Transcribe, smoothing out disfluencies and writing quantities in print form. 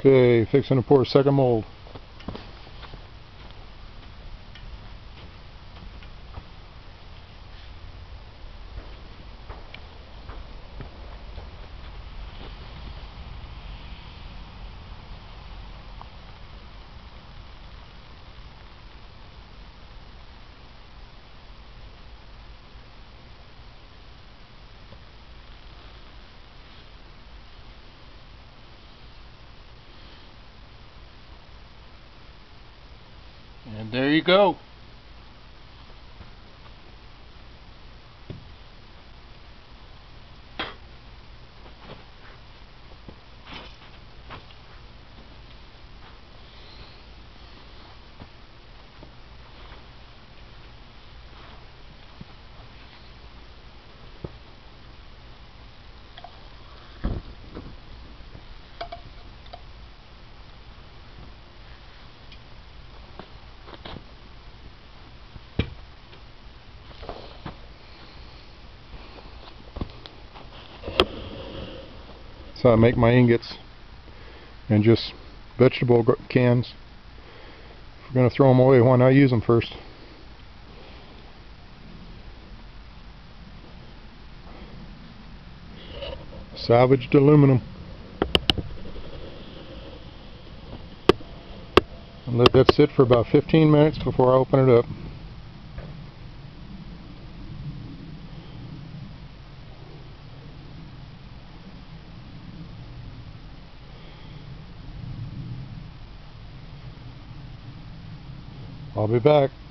Okay, fixing to pour second mold. And there you go. So I make my ingots and just vegetable cans. If we're going to throw them away, why not use them first? Salvaged aluminum. And let that sit for about 15 minutes before I open it up. I'll be back.